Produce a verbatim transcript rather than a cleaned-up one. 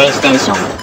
プレイステーション。